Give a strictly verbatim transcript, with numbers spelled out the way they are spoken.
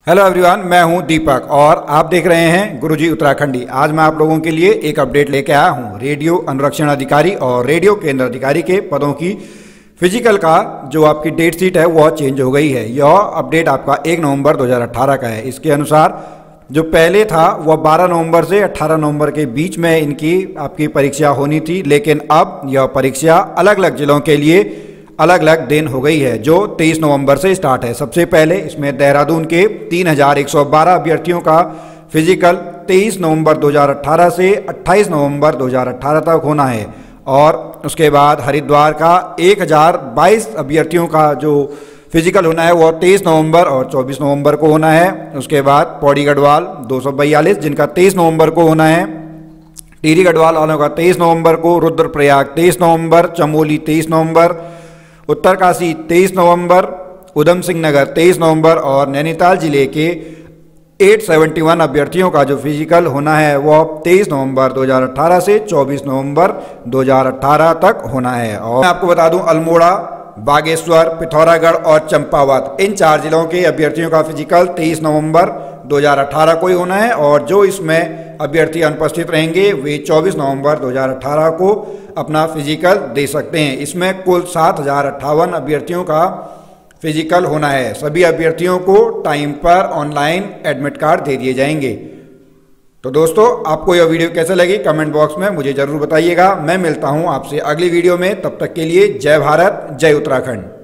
Hello everyone, मैं हूं दीपक और आप देख रहे हैं गुरुजी उत्तराखंडी। आज मैं आप लोगों के लिए एक अपडेट लेके आया हूं रेडियो अनुरक्षण अधिकारी और रेडियो केंद्र अधिकारी के पदों की फिजिकल का जो आपकी डेट शीट है वह चेंज हो गई है। यह अपडेट आपका एक नवंबर दो हज़ार अठारह का है। इसके अनुसार जो पहले था वह बारह नवंबर से अठारह नवंबर के बीच में इनकी आपकी परीक्षा होनी थी, लेकिन अब यह परीक्षा अलग अलग जिलों के लिए अलग अलग दिन हो गई है जो तेईस नवंबर से स्टार्ट है। सबसे पहले इसमें देहरादून के तीन हज़ार एक सौ बारह अभ्यर्थियों का फिजिकल तेईस नवंबर दो हज़ार अठारह से अट्ठाईस नवंबर दो हज़ार अठारह तक होना है, और उसके बाद हरिद्वार का एक हज़ार बाईस अभ्यर्थियों का जो फिजिकल होना है वो तेईस नवंबर और चौबीस नवंबर को होना है। उसके बाद पौड़ी गढ़वाल दो सौ बयालीस जिनका तेईस नवंबर को होना है, टिहरी गढ़वाल वालों का तेईस नवंबर को, रुद्रप्रयाग तेईस नवंबर, चमोली तेईस नवंबर, उत्तरकाशी तेईस नवंबर, उधम सिंह नगर तेईस नवंबर और नैनीताल जिले के आठ सौ इकहत्तर अभ्यर्थियों का जो फिजिकल होना है वह तेईस नवंबर दो हज़ार अठारह से चौबीस नवंबर दो हज़ार अठारह तक होना है। और मैं आपको बता दूं, अल्मोड़ा, बागेश्वर, पिथौरागढ़ और चंपावत इन चार जिलों के अभ्यर्थियों का फिजिकल तेईस नवंबर दो हज़ार अठारह को ही होना है, और जो इसमें अभ्यर्थी अनुपस्थित रहेंगे वे चौबीस नवंबर दो हज़ार अठारह को अपना फिजिकल दे सकते हैं। इसमें कुल सात हज़ार अट्ठावन अभ्यर्थियों का फिजिकल होना है। सभी अभ्यर्थियों को टाइम पर ऑनलाइन एडमिट कार्ड दे दिए जाएंगे। तो दोस्तों, आपको यह वीडियो कैसे लगी कमेंट बॉक्स में मुझे ज़रूर बताइएगा। मैं मिलता हूं आपसे अगली वीडियो में, तब तक के लिए जय भारत, जय उत्तराखंड।